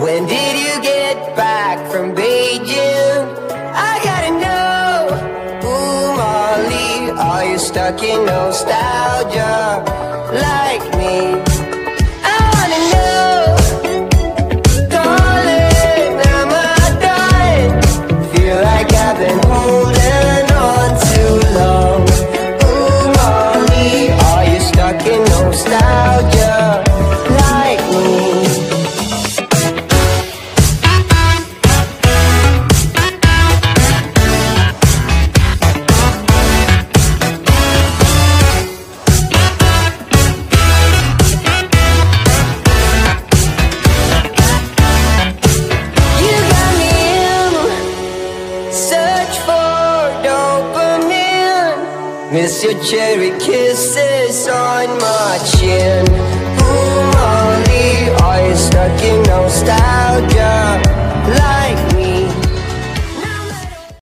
When did you get back from Beijing? I gotta know. Ooh, Molly, are you stuck in nostalgia like me? I wanna know. Darling, am I done? Feel like I've been holding on too long. Ooh, Molly, are you stuck in nostalgia like me? Miss your cherry kisses on my chin. Ooh, Molly, are you stuck in nostalgia like